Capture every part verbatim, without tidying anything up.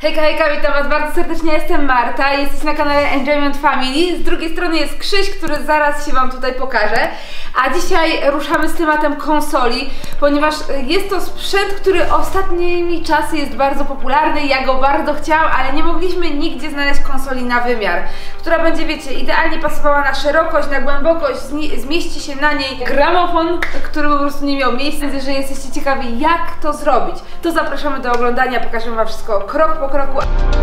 Hejka, hejka, witam was bardzo serdecznie, jestem Marta, jesteś na kanale Enjoyment Family. Z drugiej strony jest Krzyś, który zaraz się wam tutaj pokaże. A dzisiaj ruszamy z tematem konsoli, ponieważ jest to sprzęt, który ostatnimi czasy jest bardzo popularny. Ja go bardzo chciałam, ale nie mogliśmy nigdzie znaleźć konsoli na wymiar, która będzie, wiecie, idealnie pasowała na szerokość, na głębokość, zmieści się na niej gramofon, który po prostu nie miał miejsca. Więc jeżeli jesteście ciekawi, jak to zrobić, to zapraszamy do oglądania, pokażemy wam wszystko krok po kroku.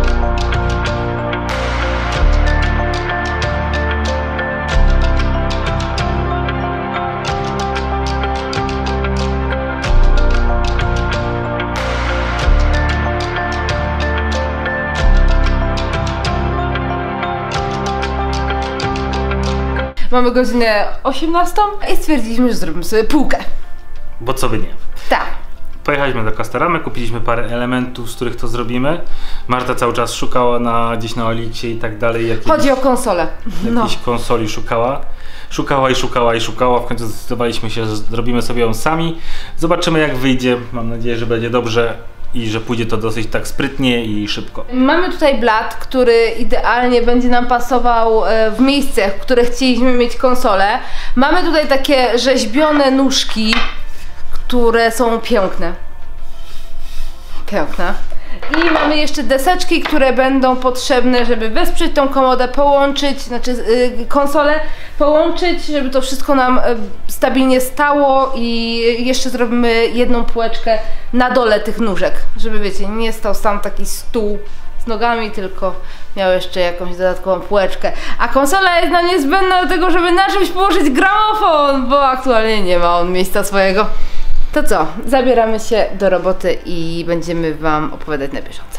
Mamy godzinę osiemnastą i stwierdziliśmy, że zrobimy sobie półkę. Bo co by nie. Tak. Pojechaliśmy do Castoramy, kupiliśmy parę elementów, z których to zrobimy. Marta cały czas szukała na, gdzieś na Oliksie i tak dalej. Jakiejś, Chodzi o konsolę. No. Jakiejś konsoli szukała. Szukała i szukała i szukała. W końcu zdecydowaliśmy się, że zrobimy sobie ją sami. Zobaczymy, jak wyjdzie. Mam nadzieję, że będzie dobrze i że pójdzie to dosyć tak sprytnie i szybko. Mamy tutaj blat, który idealnie będzie nam pasował w miejsce, w które chcieliśmy mieć konsolę. Mamy tutaj takie rzeźbione nóżki, które są piękne. Piękne. I mamy jeszcze deseczki, które będą potrzebne, żeby wesprzeć tą komodę, połączyć, znaczy yy, konsolę, połączyć, żeby to wszystko nam yy, stabilnie stało i jeszcze zrobimy jedną półeczkę na dole tych nóżek, żeby, wiecie, nie stał sam taki stół z nogami, tylko miał jeszcze jakąś dodatkową półeczkę. A konsola jest nam niezbędna do tego, żeby na czymś położyć gramofon, bo aktualnie nie ma on miejsca swojego. To co? Zabieramy się do roboty i będziemy wam opowiadać na bieżąco.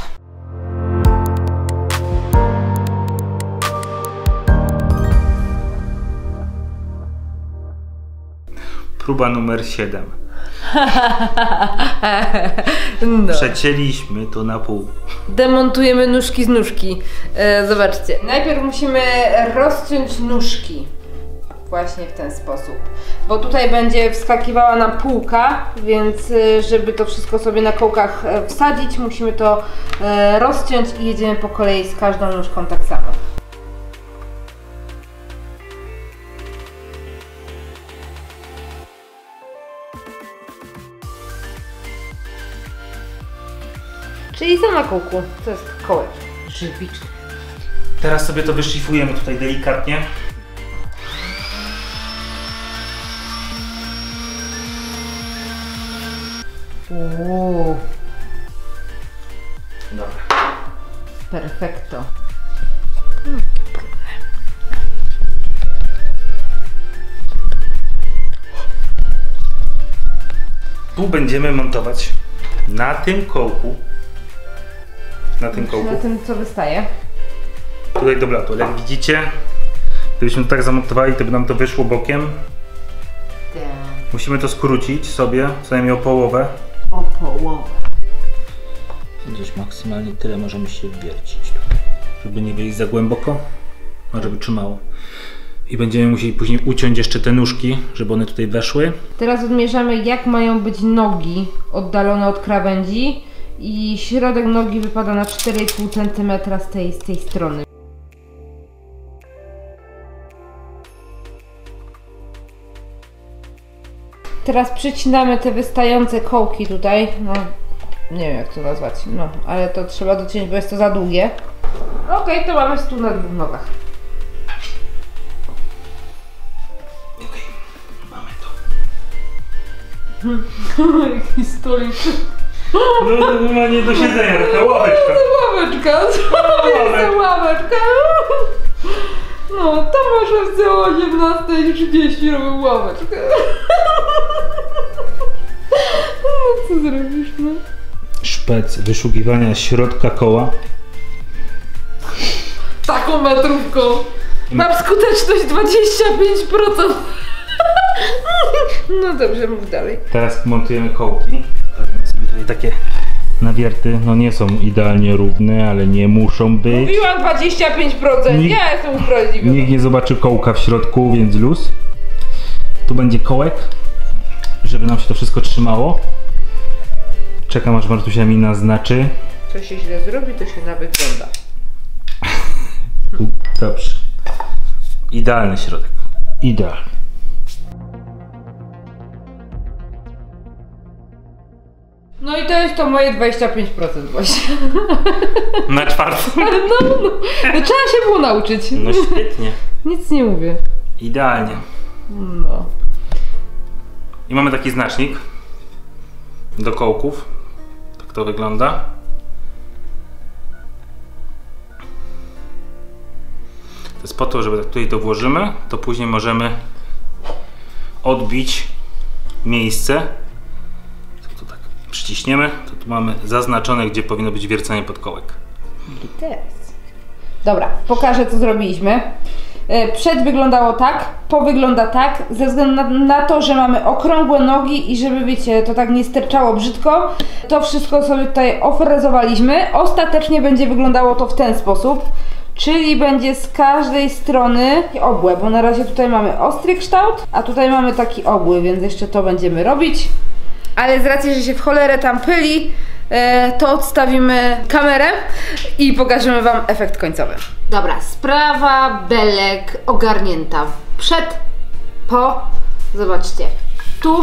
Próba numer siedem. No. Przecięliśmy to na pół. Demontujemy nóżki z nóżki. E, zobaczcie. Najpierw musimy rozciąć nóżki. Właśnie w ten sposób. Bo tutaj będzie wskakiwała nam półka, więc żeby to wszystko sobie na kołkach wsadzić, musimy to rozciąć i jedziemy po kolei z każdą nóżką tak samo. Czyli są na kółku. To jest kołek. Żywiczny. Teraz sobie to wyszlifujemy tutaj delikatnie. Uuu. Dobra. Perfekto. Tu będziemy montować na tym kołku. Na tym kołku. Na tym, co wystaje. Tutaj do blatu. Jak widzicie, gdybyśmy to tak zamontowali, to by nam to wyszło bokiem. Tak. Musimy to skrócić sobie, co najmniej o połowę. O połowę. Gdzieś maksymalnie tyle możemy się wiercić tutaj, żeby nie wejść za głęboko, a żeby trzymało. I będziemy musieli później uciąć jeszcze te nóżki, żeby one tutaj weszły. Teraz odmierzamy, jak mają być nogi oddalone od krawędzi i środek nogi wypada na cztery i pół centymetra z tej, z tej strony. Teraz przycinamy te wystające kołki tutaj, no nie wiem, jak to nazwać, no ale to trzeba dociąć, bo jest to za długie. Ok, to mamy stół na dwóch nogach. Ok, mamy to. Jakiś stolik. No to ma nie do siedzenia, taka ławeczka. Ławeczka, to ławeczka. No, to może w o osiemnastej trzydzieści robię ławeczkę. No co zrobisz, no? Szpec wyszukiwania środka koła. Taką metrówką. Mam skuteczność dwadzieścia pięć procent. No dobrze, mów dalej. Teraz montujemy kołki. Stawiamy sobie tutaj takie nawierty. No nie są idealnie równe, ale nie muszą być. Mówiłam dwadzieścia pięć procent. Nikt, ja jestem usprawiedliwiona. Nikt nie zobaczy kołka w środku, więc luz. Tu będzie kołek, żeby nam się to wszystko trzymało. Czekam, aż Martusia mi naznaczy. co się źle zrobi, to się nawygląda. Dobrze. Idealny środek. Idealny. No i to jest to moje dwadzieścia pięć procent właśnie. Na czwartą. No, no, no trzeba się było nauczyć. No świetnie. Nic nie mówię. Idealnie. No. I mamy taki znacznik do kołków. Tak to wygląda. To jest po to, żeby tutaj to włożymy, to później możemy odbić miejsce. To tak przyciśniemy, to tu mamy zaznaczone, gdzie powinno być wiercenie podkołek. Dobra, pokażę, co zrobiliśmy. Przed wyglądało tak, po wygląda tak, ze względu na, na to, że mamy okrągłe nogi i żeby, wiecie, to tak nie sterczało brzydko, to wszystko sobie tutaj ofrezowaliśmy. Ostatecznie będzie wyglądało to w ten sposób, czyli będzie z każdej strony obłe, bo na razie tutaj mamy ostry kształt, a tutaj mamy taki obły, więc jeszcze to będziemy robić. Ale z racji, że się w cholerę tam pyli, to odstawimy kamerę i pokażemy wam efekt końcowy. Dobra, sprawa belek ogarnięta. Przed, po, zobaczcie, tu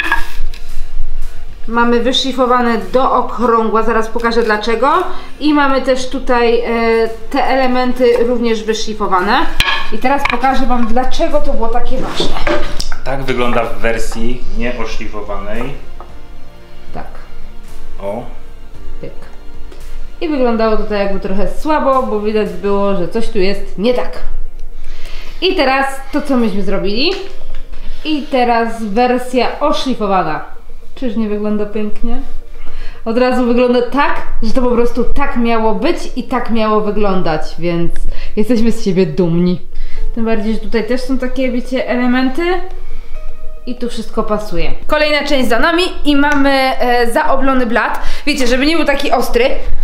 mamy wyszlifowane do okrągła, zaraz pokażę dlaczego. I mamy też tutaj te elementy również wyszlifowane. I teraz pokażę wam, dlaczego to było takie ważne. Tak wygląda w wersji nieoszlifowanej. Tak. O. Pyk. I wyglądało to tak jakby trochę słabo, bo widać było, że coś tu jest nie tak. I teraz to, co myśmy zrobili. I teraz wersja oszlifowana. Czyż nie wygląda pięknie? Od razu wygląda tak, że to po prostu tak miało być i tak miało wyglądać, więc jesteśmy z siebie dumni. Tym bardziej, że tutaj też są takie, wiecie, elementy. I tu wszystko pasuje. Kolejna część za nami i mamy e, zaoblony blat. Wiecie, żeby nie był taki ostry.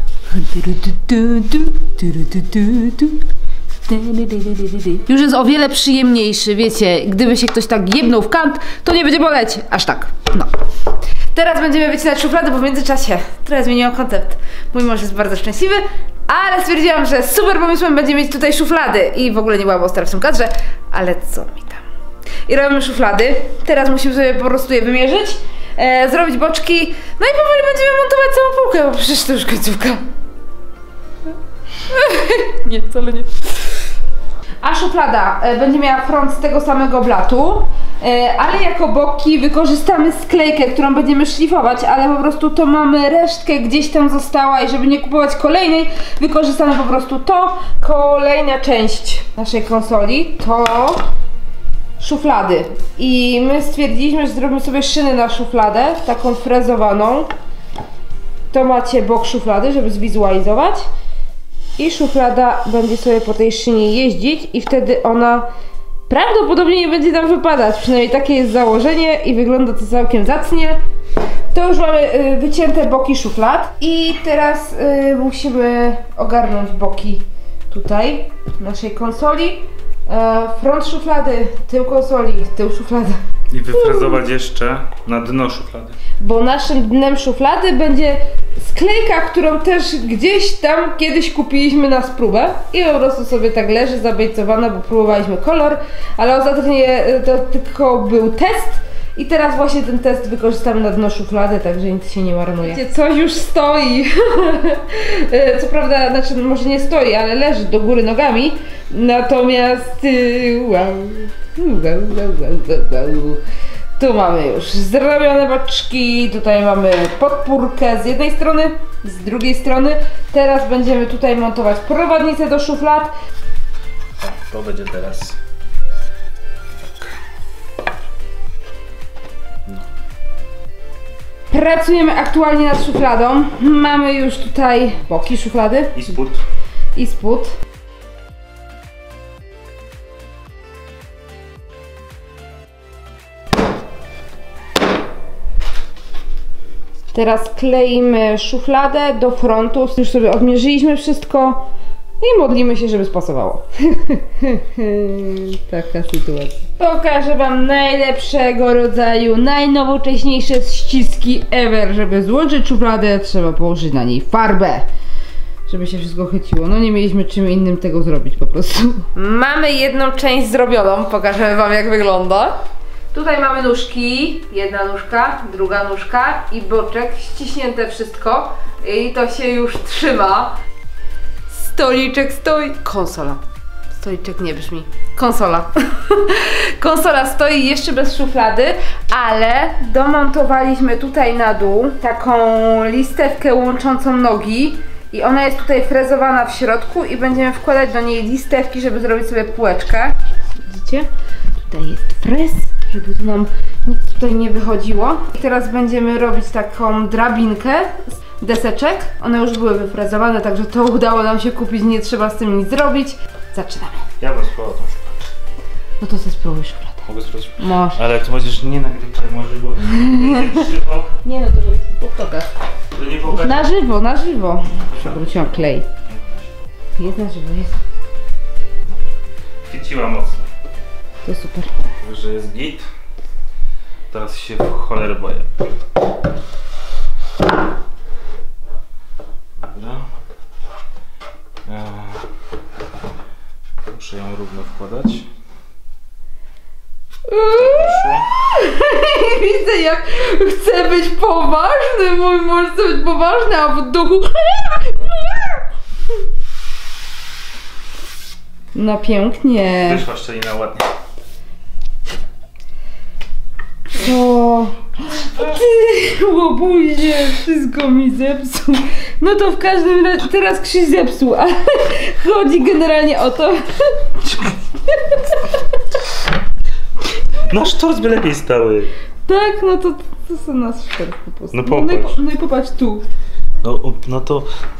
Już jest o wiele przyjemniejszy, wiecie. Gdyby się ktoś tak jebnął w kant, to nie będzie boleć. Aż tak. No. Teraz będziemy wycinać szuflady, bo w międzyczasie trochę zmieniłam koncept. Mój mąż jest bardzo szczęśliwy, ale stwierdziłam, że super pomysłem będzie mieć tutaj szuflady. I w ogóle nie byłam ostra w tym kadrze, ale co mi tam. I robimy szuflady. Teraz musimy sobie po prostu je wymierzyć, e, zrobić boczki, no i powoli będziemy montować całą półkę, bo przecież to już końcówka. Nie, wcale nie. A szuflada e, będzie miała front z tego samego blatu, e, ale jako boki wykorzystamy sklejkę, którą będziemy szlifować, ale po prostu to mamy resztkę gdzieś tam została i żeby nie kupować kolejnej, wykorzystamy po prostu to. Kolejna część naszej konsoli to szuflady. I my stwierdziliśmy, że zrobimy sobie szyny na szufladę, taką frezowaną. To macie bok szuflady, żeby zwizualizować. I szuflada będzie sobie po tej szynie jeździć i wtedy ona prawdopodobnie nie będzie nam wypadać. Przynajmniej takie jest założenie i wygląda to całkiem zacnie. To już mamy y, wycięte boki szuflad. I teraz y, musimy ogarnąć boki tutaj naszej konsoli. Front szuflady, tył konsoli, tył szuflady. I wyfrezować jeszcze na dno szuflady. Bo naszym dnem szuflady będzie sklejka, którą też gdzieś tam kiedyś kupiliśmy na spróbę. I po prostu sobie tak leży zabejcowana, bo próbowaliśmy kolor, ale ostatecznie to tylko był test. I teraz właśnie ten test wykorzystamy na dno szuflady, także nic się nie marnuje. Coś już stoi. Co prawda, znaczy może nie stoi, ale leży do góry nogami. Natomiast wow, wow, wow, wow, wow. Tu mamy już zrobione boczki, tutaj mamy podpórkę z jednej strony, z drugiej strony. Teraz będziemy tutaj montować prowadnicę do szuflad. To będzie teraz. Pracujemy aktualnie nad szufladą. Mamy już tutaj boki szuflady. I spód. I spód. Teraz kleimy szufladę do frontu. Już sobie odmierzyliśmy wszystko i modlimy się, żeby spasowało. Taka sytuacja. Pokażę wam najlepszego rodzaju, najnowocześniejsze ściski ever. Żeby złączyć szufladę, trzeba położyć na niej farbę. żeby się wszystko chyciło. No nie mieliśmy czym innym tego zrobić po prostu. Mamy jedną część zrobioną, pokażemy wam jak wygląda. Tutaj mamy nóżki, jedna nóżka, druga nóżka i boczek, ściśnięte wszystko i to się już trzyma. Stoliczek stoi, konsola. Stoliczek nie brzmi. Konsola. Konsola stoi jeszcze bez szuflady, ale domontowaliśmy tutaj na dół taką listewkę łączącą nogi i ona jest tutaj frezowana w środku i będziemy wkładać do niej listewki, żeby zrobić sobie półeczkę. Widzicie? Tutaj jest frez, żeby tu nam nic tutaj nie wychodziło. I teraz będziemy robić taką drabinkę deseczek. One już były wyfrezowane, także to udało nam się kupić, nie trzeba z tym nic zrobić. Zaczynamy. Ja bym spróbował tą szufladę. No to sobie spróbuj szufladę. Mogę spróbować? Możesz. Ale jak to będziesz nie nagrywaj, może bo nie żywo. Nie no, to pokaż. To nie pokaż. Na żywo, na żywo. Przewróciłam klej. Jest na żywo, jest. Chwyciła mocno. To super. Że jest git. Teraz się w cholerę boję. Dobra. Eee, muszę ją równo wkładać. Widzę jak chcę być poważny, mój mąż chce być poważny, a w duchu... No pięknie. Wyszła szczelina ładnie. O, ty, łobuzie, wszystko mi zepsuł. No to w każdym razie, teraz Krzyś zepsuł, ale chodzi generalnie o to. Nasz tort by lepiej stały. Tak, no to, to są nasz sztorc po prostu. No No, i, popatrz. no i popatrz tu. No, no to...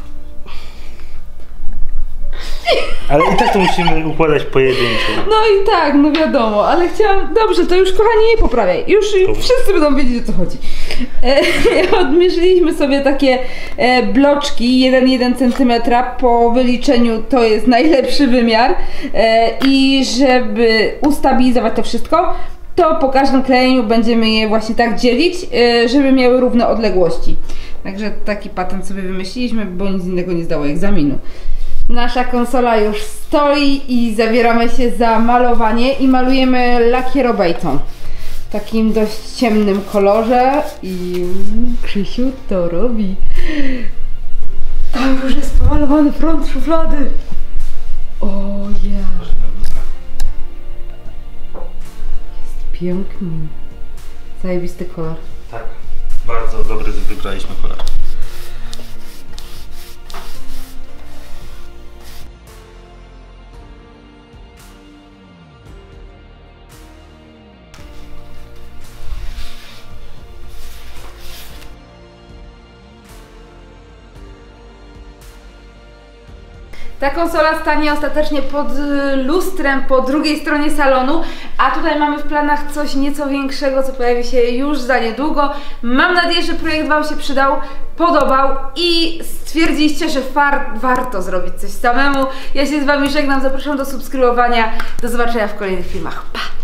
Ale i tak to musimy układać pojedynczo. No i tak, no wiadomo, ale chciałam... Dobrze, to już kochani nie poprawiaj. Już, już wszyscy będą wiedzieć, o co chodzi. E, odmierzyliśmy sobie takie e, bloczki jeden przecinek jeden centymetra. Po wyliczeniu to jest najlepszy wymiar. E, I żeby ustabilizować to wszystko, to po każdym klejeniu będziemy je właśnie tak dzielić, e, żeby miały równe odległości. Także taki patent sobie wymyśliliśmy, bo nic innego nie zdało egzaminu. Nasza konsola już stoi i zabieramy się za malowanie i malujemy lakierobejcą. W takim dość ciemnym kolorze i Krzysiu to robi. Tam już jest pomalowany front szuflady. O ja. Jest piękny. Zajebisty kolor. Tak, bardzo dobry wybraliśmy kolor. Ta konsola stanie ostatecznie pod lustrem po drugiej stronie salonu, a tutaj mamy w planach coś nieco większego, co pojawi się już za niedługo. Mam nadzieję, że projekt wam się przydał, podobał i stwierdziliście, że warto zrobić coś samemu. Ja się z wami żegnam, zapraszam do subskrybowania. Do zobaczenia w kolejnych filmach. Pa!